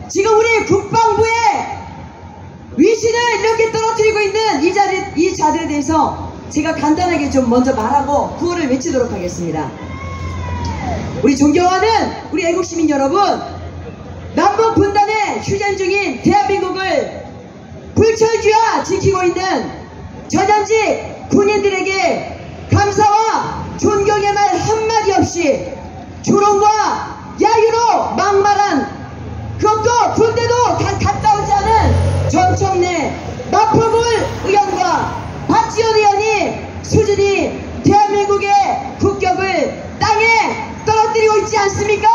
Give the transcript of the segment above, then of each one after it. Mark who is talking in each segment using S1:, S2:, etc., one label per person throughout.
S1: 지금 우리 국방부의 위신을 이렇게 떨어뜨리고 있는 이 자들에 대해서 제가 간단하게 좀 먼저 말하고 구호를 외치도록 하겠습니다. 우리 존경하는 우리 애국시민 여러분, 남북 분단의 휴전 중인 대한민국을 불철주야 지키고 있는 전현직 군인들에게 감사와 존경의 말 한마디 없이 조롱과 야유로 막말한, 그것도 군대도 갔다 오지 않은 전청래 마포구 의원과 박지원 의원이 수준이 대한민국의 국격을 땅에 떨어뜨리고 있지 않습니까?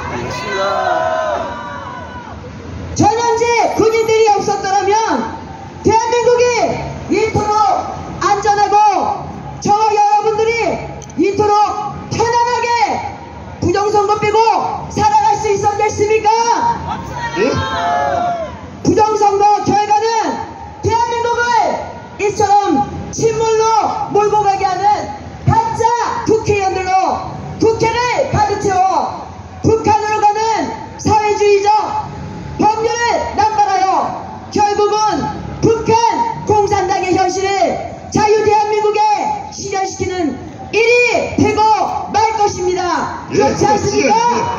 S1: 전현직 군인들이 없었더라면 대한민국이 이토록 안전하고 저와 여러분들이 이토록 편안하게 부정선거 빼고 살아갈 수 있었겠습니까? 부정선거 결과는 대한민국을 이처럼 침몰로 몰고 가게 하는 가짜 국회의원들로 국회를 가득 채워 북한으로 가는 사회주의적 법률을 남발하여 결국은 북한 공산당의 현실을 자유대한민국에 실현시키는 일이 되고 말 것입니다. 그렇지 않습니까?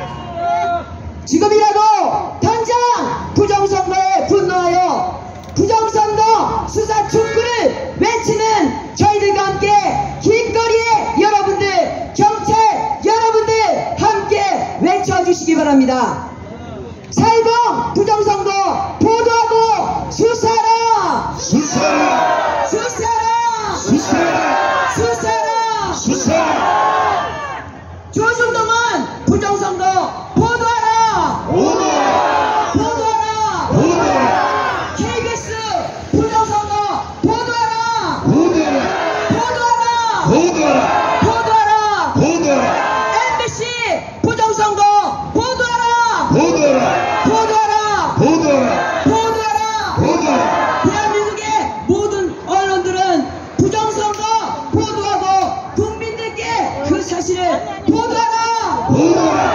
S1: 지금이라도 당장 부정선거에 분노하여 부정선거 수사 촉구를 외치는 저희들과 함께 길거리에 여러분들, 경찰 여러분들 함께 외쳐주시기 바랍니다. 4.10 부정선거 보도하고 수사하라!
S2: 수사하라!
S1: 수사하라!
S2: 수사하라!
S1: 수사하라!
S2: 수사하라!
S1: 조중동은 부정선거 보도하라!
S2: 보도하라!
S1: 보도하라!
S2: 보도하라!
S1: KBS 부정선거 보도하라!
S2: 보도하라!
S1: 보도하라!
S2: 보도하라!
S1: 보도하라!
S2: 보도하라!
S1: MBC 부정선거 보도하라!
S2: 보도하라!
S1: 보도하라!
S2: 보도하라!
S1: 보도하라!
S2: 보도하라!
S1: 대한민국의 모든 언론들은 부정선거 보도하고 국민들께 그 사실을 보도하라!
S2: 보도하라!